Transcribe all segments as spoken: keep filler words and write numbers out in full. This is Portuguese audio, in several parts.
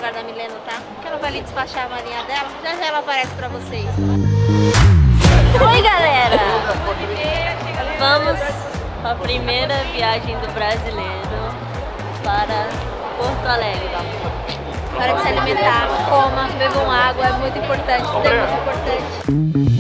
lugar da Milena, tá? Que ela vai ali despachar a malinha dela. Já já ela aparece pra vocês. Oi, galera! Vamos para a primeira viagem do brasileiro para Porto Alegre. Para de se alimentar, coma, bebam água, é muito importante, tudo é muito importante.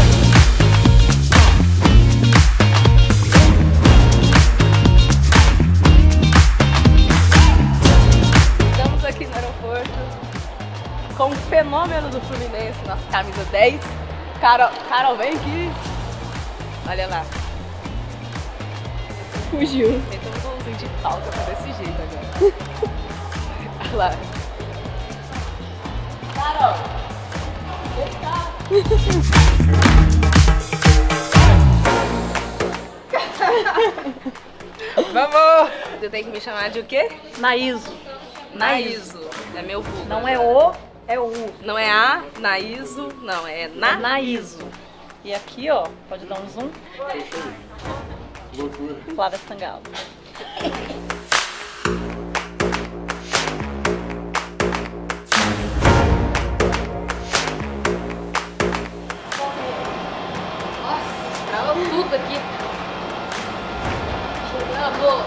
Com o fenômeno do Fluminense, nossa camisa dez. Carol, Carol, vem aqui. Olha lá. Fugiu. Tem um golzinho de falta pra desse jeito agora. Olha lá. Carol, vem cá. Vamos! Você tem que me chamar de o quê? Naíso. Naíso. É meu vulgo. Não é o, é o. Não é a, Naíso, não, é na. É Naíso. E aqui, ó, pode dar um zoom. Flávia Sangalo. Nossa, trava tudo aqui. Travou.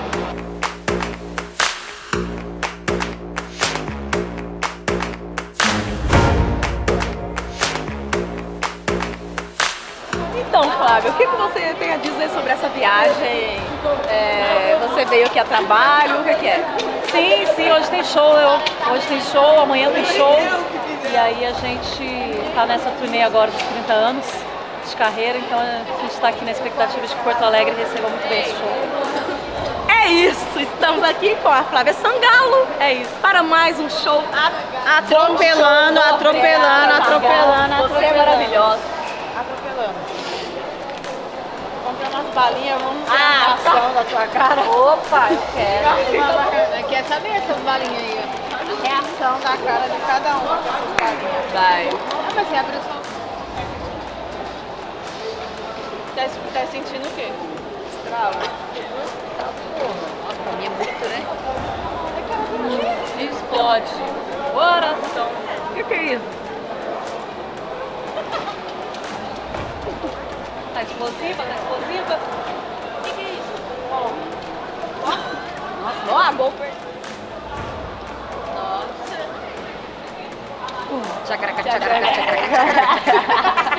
Então, Flávia, o que você tem a dizer sobre essa viagem? É, você veio aqui a trabalho, o que, que é? Sim, sim, hoje tem show. Eu, hoje tem show, amanhã tem show. E aí a gente tá nessa turnê agora dos trinta anos de carreira, então a gente tá aqui na expectativa de que Porto Alegre receba muito bem esse show. É isso, estamos aqui com a Flávia Sangalo. É isso. Para mais um show Atropelando, atropelando, atropelando, atropelando. Você é maravilhosa. Atropelando. Comprei umas balinhas, vamos ver Ah, a reação da tua cara. Opa, eu quero. Quer saber essas balinhas aí? A reação da cara de cada uma com essas balinhas. Vai. Ah, mas você abriu só. Tá, tá sentindo o quê? Estrala. Nossa, pra mim é muito, né? Explode. Coração. O que, que é isso? Tá explosiva, tá explosiva. O que, que é isso? Nossa, não a boca. Nossa. Tchacaraca, tchacaraca, tchacaraca.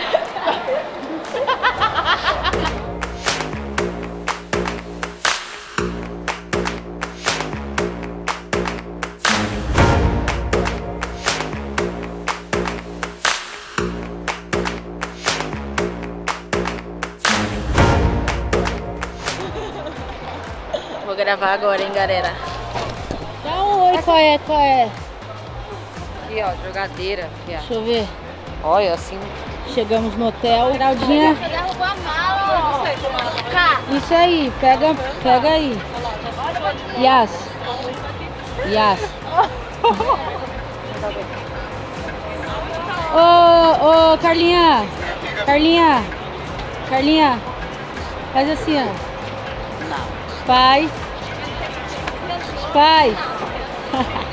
Vou gravar agora, hein, galera. Dá um oi, qual é, qual é? Aqui, ó, jogadeira, fia. Deixa eu ver. Olha, assim. Chegamos no hotel. Geraldinha. Derrubou a mala, ó. Isso aí, pega, pega aí. Yas. Yas. Ô, ô, Carlinha. Carlinha. Carlinha. Faz assim, ó. Faz. Faz.